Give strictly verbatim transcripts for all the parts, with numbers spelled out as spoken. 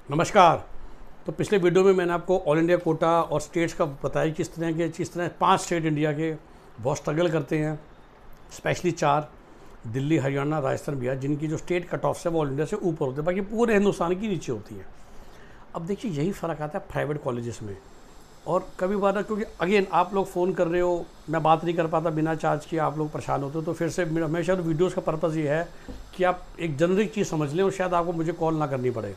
नमस्कार। तो पिछले वीडियो में मैंने आपको ऑल इंडिया कोटा और स्टेट्स का बताया किस तरह के किस तरह पांच स्टेट इंडिया के बहुत स्ट्रगल करते हैं, स्पेशली चार, दिल्ली, हरियाणा, राजस्थान, बिहार, जिनकी जो स्टेट कट ऑफ है वो ऑल इंडिया से ऊपर होते हैं, बाकी पूरे हिंदुस्तान की नीचे होती है। अब देखिए यही फ़र्क आता है प्राइवेट कॉलेजेस में। और कभी बार क्योंकि अगेन आप लोग फ़ोन कर रहे हो, मैं बात नहीं कर पाता बिना चार्ज किए, आप लोग परेशान होते हो, तो फिर से हमेशा वीडियोज़ का पर्पज़ ये है कि आप एक जनरिक चीज़ समझ लें और शायद आपको मुझे कॉल ना करनी पड़े।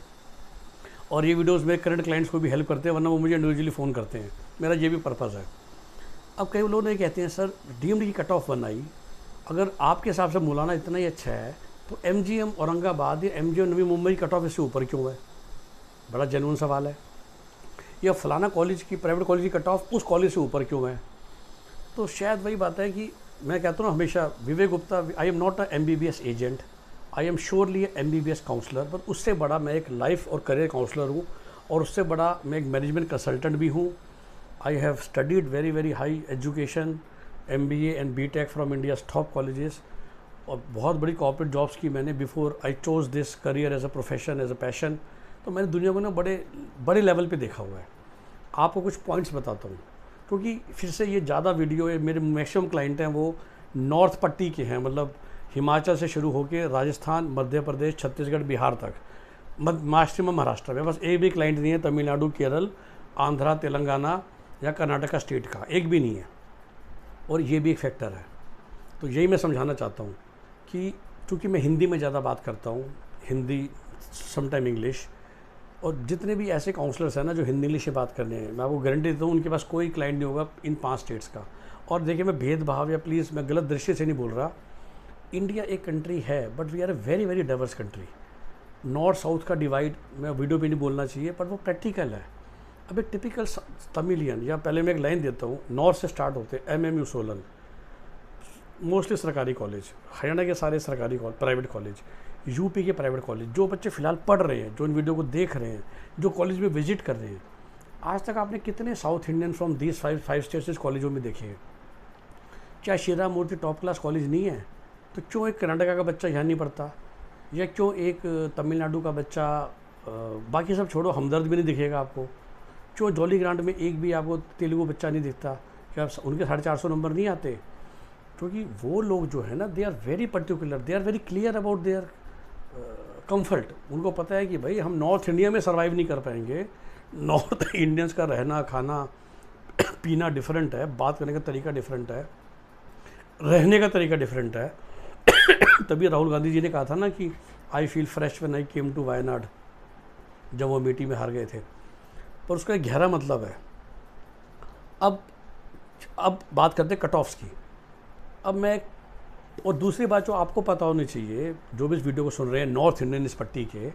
और ये वीडियोस मेरे करंट क्लाइंट्स को भी हेल्प करते हैं, वरना वो मुझे इंडिविजुअली फ़ोन करते हैं। मेरा ये भी पर्पज़ है। अब कई लोग ये कहते हैं सर डीएमडी की कट ऑफ वन आई, अगर आपके हिसाब से मौलाना इतना ही अच्छा है तो एमजीएम औरंगाबाद या MGM Navi Mumbai cut off इससे ऊपर क्यों है? बड़ा जेन्युइन सवाल है। या फलाना कॉलेज की प्राइवेट कॉलेज की कट ऑफ उस कॉलेज से ऊपर क्यों है? तो शायद वही बात है कि मैं कहता हूँ हमेशा, Vivek Gupta, I am not a M B B S agent, I am surely M B B S counsellor, पर उससे बड़ा मैं एक लाइफ और करियर काउंसलर हूँ, और उससे बड़ा मैं एक मैनेजमेंट कंसल्टेंट भी हूँ। I have studied very very high education, M B A and B tech from India's top colleges, और बहुत बड़ी कॉर्पोरेट जॉब्स की मैंने before I chose this career as a profession, as a passion. तो मैंने दुनिया को ना बड़े बड़े लेवल पे देखा हुआ है। आपको कुछ पॉइंट्स बताता हूँ, क्योंकि फिर से ये ज़्यादा वीडियो है, मेरे मैक्सिमम क्लाइंट हैं वो नॉर्थ पट्टी के हैं, मतलब हिमाचल से शुरू होकर राजस्थान, मध्य प्रदेश, छत्तीसगढ़, बिहार तक, मैक्सिमम महाराष्ट्र में। बस एक भी क्लाइंट नहीं है तमिलनाडु, केरल, आंध्रा, तेलंगाना या कर्नाटका स्टेट का, एक भी नहीं है। और ये भी एक फैक्टर है। तो यही मैं समझाना चाहता हूँ कि चूँकि मैं हिंदी में ज़्यादा बात करता हूँ, हिंदी समटाइम इंग्लिश, और जितने भी ऐसे काउंसलर्स हैं ना जो हिंदी इंग्लिश से बात करने हैं, मैं आपको गारंटी देता हूँ उनके पास कोई क्लाइंट नहीं होगा इन पांच स्टेट्स का। और देखिए मैं भेदभाव या प्लीज़ मैं गलत दृष्टि से नहीं बोल रहा, इंडिया एक कंट्री है but we are a very very diverse country. North south का डिवाइड मैं वीडियो पे नहीं बोलना चाहिए, पर वो प्रैक्टिकल है। अब एक टिपिकल तमिलियन, या पहले मैं एक लाइन देता हूँ, नॉर्थ से स्टार्ट होते हैं M M U Solan, mostly सरकारी कॉलेज, हरियाणा के सारे सरकारी कॉलेज, प्राइवेट कॉलेज, यूपी के प्राइवेट कॉलेज, जो बच्चे फिलहाल पढ़ रहे हैं, जो इन वीडियो को देख रहे हैं, जो कॉलेज में विजिट कर रहे हैं, आज तक आपने कितने south Indian from these five five states कॉलेजों में देखे हैं? क्या Shri Ram Murthy top class college नहीं है? तो क्यों एक कर्नाटका का बच्चा यहाँ नहीं पढ़ता, या क्यों एक तमिलनाडु का बच्चा, बाकी सब छोड़ो, हमदर्द भी नहीं दिखेगा आपको, क्यों जॉली ग्रांट में एक भी आपको तेलुगु बच्चा नहीं दिखता? क्या उनके साढ़े चार सौ नंबर नहीं आते? क्योंकि वो लोग जो है ना, they are very particular, they are very clear about their comfort. उनको पता है कि भाई हम नॉर्थ इंडिया में सर्वाइव नहीं कर पाएंगे, नॉर्थ इंडियंस का रहना खाना पीना डिफरेंट है, बात करने का तरीका डिफरेंट है, रहने का तरीका डिफरेंट है। तभी राहुल गांधी जी ने कहा था ना कि I feel fresh when I came to Wayanad, जब वो अमेठी में हार गए थे। पर उसका एक गहरा मतलब है। अब अब बात करते हैं कट ऑफ्स की। अब मैं, और दूसरी बात जो आपको पता होनी चाहिए, जो भी इस वीडियो को सुन रहे हैं नॉर्थ इंडियन इस पट्टी के,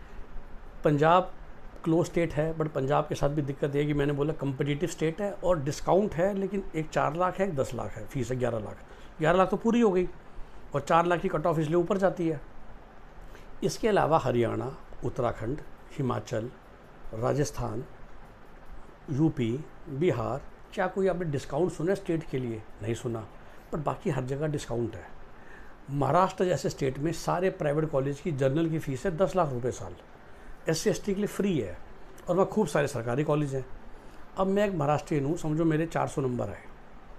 पंजाब क्लोज स्टेट है, बट पंजाब के साथ भी दिक्कत है कि मैंने बोला कम्पिटिटिव स्टेट है और डिस्काउंट है, लेकिन एक चार लाख है, एक दस लाख है, फीस है ग्यारह लाख। ग्यारह लाख तो पूरी हो गई, और चार लाख की कट ऑफ इसलिए ऊपर जाती है। इसके अलावा हरियाणा, उत्तराखंड, हिमाचल, राजस्थान, यूपी, बिहार, क्या कोई आपने डिस्काउंट सुना स्टेट के लिए? नहीं सुना, पर बाकी हर जगह डिस्काउंट है। महाराष्ट्र जैसे स्टेट में सारे प्राइवेट कॉलेज की जर्नल की फ़ीस है दस लाख रुपए साल, एस सी एस टी के लिए फ्री है, और वहाँ खूब सारे सरकारी कॉलेज हैं। अब मैं एक महाराष्ट्रियन हूँ, समझो मेरे चार सौ नंबर है,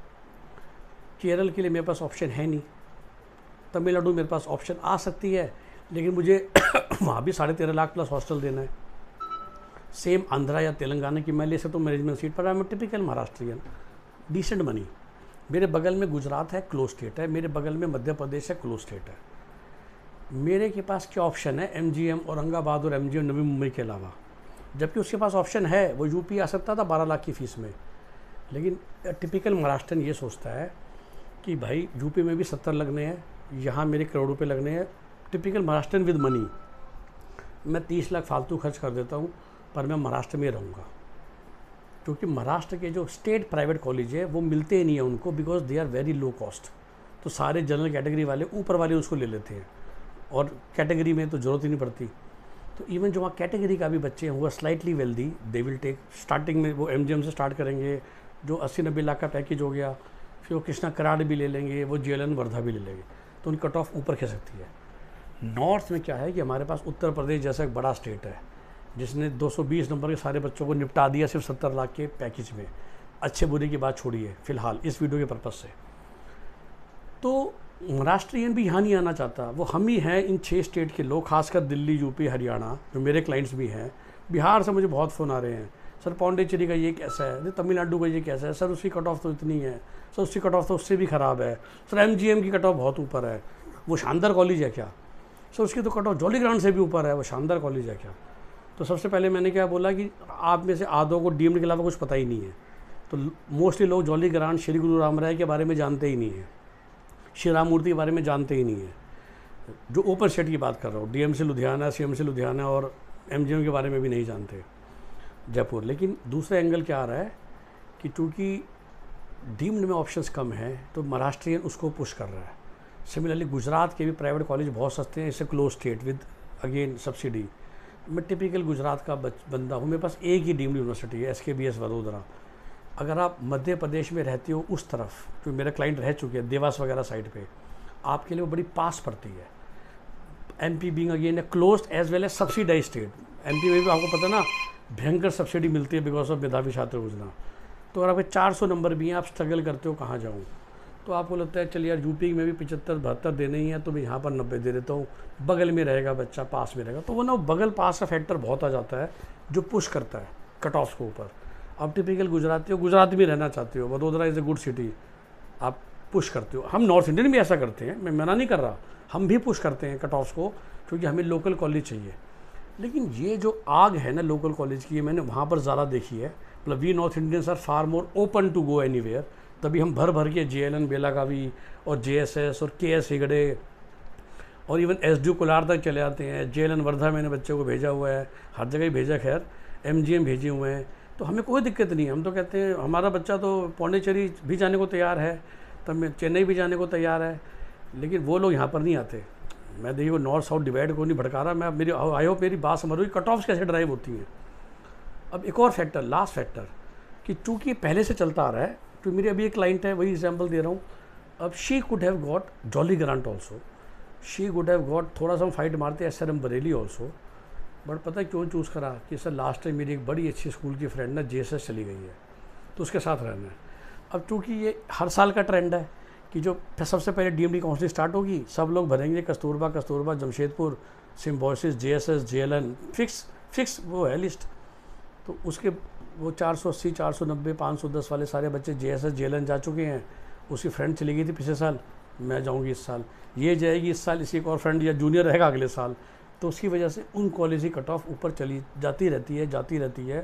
केरल के लिए मेरे पास ऑप्शन है नहीं, तमिलनाडु मेरे पास ऑप्शन आ सकती है, लेकिन मुझे वहाँ भी साढ़े तेरह लाख प्लस हॉस्टल देना है। सेम आंध्रा या तेलंगाना की मैं ले सकता हूँ मैनेजमेंट सीट, पर I am typical Maharashtrian, decent money. मेरे बगल में गुजरात है, क्लोज स्टेट है, मेरे बगल में मध्य प्रदेश है, क्लोज स्टेट है। मेरे के पास क्या ऑप्शन है? एम जी एम औरंगाबाद और M G M Navi Mumbai के अलावा, जबकि उसके पास ऑप्शन है, वो यूपी आ सकता था बारह लाख की फ़ीस में। लेकिन टिपिकल महाराष्ट्रन ये सोचता है कि भाई यूपी में भी सत्तर लगने हैं, यहाँ मेरे करोड़ रुपए लगने हैं। टिपिकल महाराष्ट्रन विद मनी, मैं तीस लाख फालतू खर्च कर देता हूँ, पर मैं महाराष्ट्र में रहूँगा, क्योंकि महाराष्ट्र के जो स्टेट प्राइवेट कॉलेज है वो मिलते ही नहीं है उनको, because they are very low cost. तो सारे जनरल कैटेगरी वाले ऊपर वाले उसको ले लेते हैं, और कैटेगरी में तो ज़रूरत ही नहीं पड़ती। तो इवन जो वहाँ कैटेगरी का भी बच्चे हैं वो slightly wealthy, they will take, starting में वो एम जी एम से स्टार्ट करेंगे, जो अस्सी नब्बे लाख का पैकेज हो गया, फिर वो कृष्णा कराड़ भी ले लेंगे, वो जे एल एन वर्धा भी ले लेंगे, तो उनकी कट ऑफ ऊपर खिसकती है। नॉर्थ में क्या है कि हमारे पास उत्तर प्रदेश जैसा एक बड़ा स्टेट है, जिसने दो सौ बीस नंबर के सारे बच्चों को निपटा दिया सिर्फ सत्तर लाख के पैकेज में। अच्छे बुरे की बात छोड़िए फ़िलहाल इस वीडियो के पर्पज़ से। तो महाराष्ट्रियन भी यहाँ नहीं आना चाहता, वो हम ही हैं इन छः स्टेट के लोग, खासकर दिल्ली, यूपी, हरियाणा, जो मेरे क्लाइंट्स भी हैं। बिहार से मुझे बहुत फ़ोन आ रहे हैं, सर पौंडीचेरी का ये कैसा है, तमिलनाडु का ये कैसा है, सर उसकी कट ऑफ तो इतनी है, सर उसकी कट ऑफ तो उससे भी ख़राब है, सर एमजीएम की कट ऑफ बहुत ऊपर है, वो शानदार कॉलेज है क्या, सर उसकी तो कट ऑफ जॉली ग्रांट से भी ऊपर है, वो शानदार कॉलेज है क्या। तो सबसे पहले मैंने क्या बोला कि आप में से आधों को डीम्ड के अलावा कुछ पता ही नहीं है। तो मोस्टली लोग जॉली ग्रांट, श्री गुरु राम राय के बारे में जानते ही नहीं है, श्री राम मूर्ति के बारे में जानते ही नहीं है। जो ओपन स्टेट की बात कर रहा हूँ, डीएमसी लुधियाना, सीएमसी लुधियाना और एमजीएम के बारे में भी नहीं जानते जयपुर। लेकिन दूसरा एंगल क्या आ रहा है कि चूँकि डीम्ड में ऑप्शंस कम हैं तो महाराष्ट्रियन उसको पुश कर रहा है। सिमिलरली गुजरात के भी प्राइवेट कॉलेज बहुत सस्ते हैं, इससे close state with again subsidy. मैं टिपिकल गुजरात का बंदा हूँ, मेरे पास एक ही डीम्ड यूनिवर्सिटी है, S K B S Vadodara. अगर आप मध्य प्रदेश में रहते हो उस तरफ, जो मेरे क्लाइंट रह चुके हैं देवास वगैरह साइड पे, आपके लिए वो बड़ी पास पड़ती है। MP being again a closed as well as subsidise state, MP में भी आपको पता ना भयंकर सब्सिडी मिलती है बिकॉज ऑफ मेधावी छात्र योजना। तो अगर आपके चार सौ नंबर भी हैं, आप स्ट्रगल करते हो कहाँ जाऊँ, तो आपको लगता है चल यार यूपी में भी पचहत्तर बहत्तर देने ही है तो मैं यहाँ पर नब्बे दे देता हूँ, बगल में रहेगा बच्चा, पास में रहेगा। तो वो ना बगल पास का फैक्टर बहुत आ जाता है जो पुश करता है कट ऑफ को ऊपर। आप टिपिकल गुजराती हो, गुजरात में रहना चाहते हो, Vadodara is a good city, आप पुश करते हो। हम नॉर्थ इंडियन भी ऐसा करते हैं, मैं मना नहीं कर रहा, हम भी पुश करते हैं कट ऑफ को, क्योंकि हमें लोकल कॉलेज चाहिए। लेकिन ये जो आग है ना लोकल कॉलेज की, ये मैंने वहाँ पर ज़्यादा देखी है। मतलब we north Indians are far more open to go anywhere. तभी हम भर भर के जे एल एन बेलागावी और जे एस एस और के एस हेगड़े और इवन एस डी कोलार तक चले आते हैं। जे एल एन वर्धा मैंने बच्चे को भेजा हुआ है, हर जगह ही भेजा, खैर एम जी एम भेजे हुए हैं। तो हमें कोई दिक्कत नहीं है, हम तो कहते हैं हमारा बच्चा तो पौंडीचेरी भी जाने को तैयार है, तब मैं चेन्नई भी जाने को तैयार है। लेकिन वो लोग यहाँ पर नहीं आते। मैं देखिए वो नॉर्थ साउथ डिवाइड को नहीं भड़का रहा, मैं मेरी आई होप मेरी बात समझ रही, कट ऑफ्स कैसे ड्राइव होती हैं। अब एक और फैक्टर, लास्ट फैक्टर, कि चूँकि पहले से चलता आ रहा है, तो मेरी अभी एक क्लाइंट है, वही एग्जांपल दे रहा हूँ। अब she could have got Jolly Grant also, she could have got, थोड़ा सा हम फाइट मारते S R M Bareilly also, but पता है क्यों चूज़ करा कि सर लास्ट टाइम मेरी एक बड़ी अच्छी स्कूल की फ्रेंड ना जे एस एस चली गई है, तो उसके साथ रहना है। अब चूँकि ये हर साल का ट्रेंड है कि जो सबसे पहले D M D counselling start होगी, सब लोग भरेंगे Kasturba Kasturba Jamshedpur, Symbiosis, J S S, J L N, fix fix वो है लिस्ट। तो उसके वो चार सौ अस्सी, चार सौ नब्बे, पाँच सौ दस वाले सारे बच्चे J S S, J L N जा चुके हैं। उसकी फ्रेंड चली गई थी पिछले साल, मैं जाऊंगी इस साल, ये जाएगी इस साल, इसी एक और फ्रेंड या जूनियर रहेगा अगले साल। तो उसकी वजह से उन कॉलेज की कट ऑफ ऊपर चली जाती रहती है जाती रहती है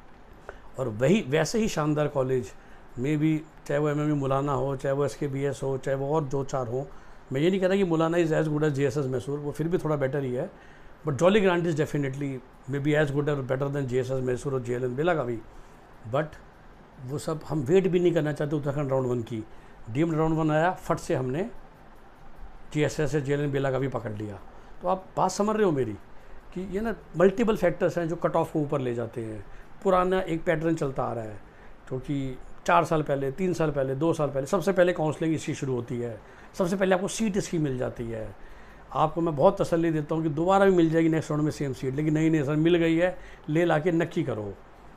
और वही वैसे ही शानदार कॉलेज में भी, चाहे वो एम एम मौलाना हो, चाहे वो एस के बी एस हो, चाहे वो और दो चार हो। मैं ये नहीं कह रहा कि Maulana is as good as J S S Mysore, वो फिर भी थोड़ा बेटर ही है, but Jolly Grant is definitely maybe as good और better than J S S Mysore और J L N Belagavi. But वो सब हम वेट भी नहीं करना चाहते उत्तराखंड राउंड वन की। डीम्ड राउंड वन आया, फट से हमने J S S, J L N Belagavi पकड़ लिया। तो आप बात समझ रहे हो मेरी कि ये ना मल्टीपल फैक्टर्स हैं जो कट ऑफ को ऊपर ले जाते हैं। पुराना एक पैटर्न चलता आ रहा है, क्योंकि चार साल पहले, तीन साल पहले, दो साल पहले सबसे पहले काउंसलिंग इसकी शुरू होती है, सबसे पहले आपको सीट इसकी मिल जाती है। आपको मैं बहुत तसल्ली देता हूँ कि दोबारा भी मिल जाएगी नेक्स्ट राउंड में सेम सीट, लेकिन नहीं नहीं सर मिल गई है, ले ला के नक्की करो।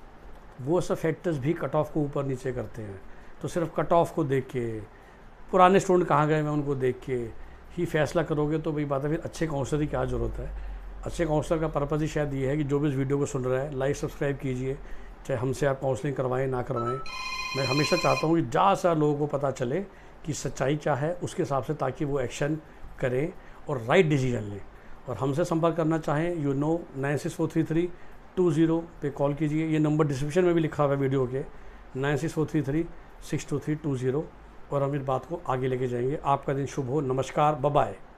वो सब फैक्टर्स भी कट ऑफ को ऊपर नीचे करते हैं। तो सिर्फ कट ऑफ को देख के, पुराने स्टूडेंट कहाँ गए मैं उनको देख के ही फैसला करोगे तो भाई बात है, फिर अच्छे काउंसलर की क्या ज़रूरत है। अच्छे काउंसलर का पर्पज़ ही शायद ये है कि जो भी इस वीडियो को सुन रहा है लाइक सब्सक्राइब कीजिए, चाहे हमसे आप काउंसलिंग करवाएं ना करवाएं। मैं हमेशा चाहता हूँ कि ज़्यादा से लोगों को पता चले कि सच्चाई क्या है, उसके हिसाब से, ताकि वो एक्शन करें और राइट डिसीजन लें। और हमसे संपर्क करना चाहें, you know nine six four three three two zero पे कॉल कीजिए। ये नंबर डिस्क्रिप्शन में भी लिखा हुआ है वीडियो के, nine six four three three six two three two zero. और हम इस बात को आगे लेके जाएंगे। आपका दिन शुभ हो। नमस्कार, बाय बाय।